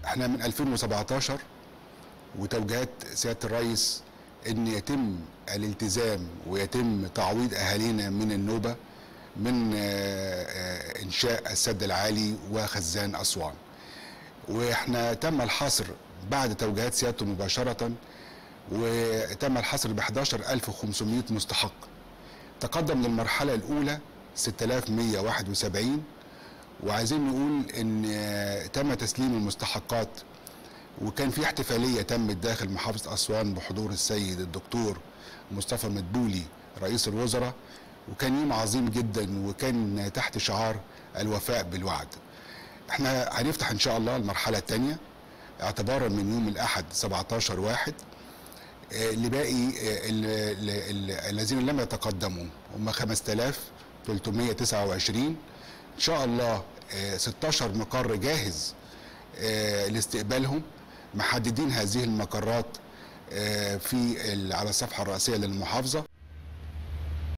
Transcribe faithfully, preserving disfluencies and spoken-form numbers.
احنا من ألفين وسبعتاشر وتوجيهات سيادة الرئيس ان يتم الالتزام ويتم تعويض اهالينا من النوبة من انشاء السد العالي وخزان اسوان. واحنا تم الحصر بعد توجيهات سيادته مباشرة، وتم الحصر ب أحد عشر ألف وخمسمائة مستحق. تقدم للمرحلة الأولى ستة آلاف ومائة وواحد وسبعين، وعايزين نقول ان تم تسليم المستحقات، وكان في احتفاليه تمت داخل محافظه اسوان بحضور السيد الدكتور مصطفى مدبولي رئيس الوزراء، وكان يوم عظيم جدا وكان تحت شعار الوفاء بالوعد. احنا هنفتح ان شاء الله المرحله الثانيه اعتبارا من يوم الاحد سبعتاشر واحد لباقي الذين لم يتقدموا هم خمسة آلاف وثلاثمائة وتسعة وعشرين. ان شاء الله ستاشر مقر جاهز لاستقبالهم، محددين هذه المقرات في على الصفحه الرئيسيه للمحافظه.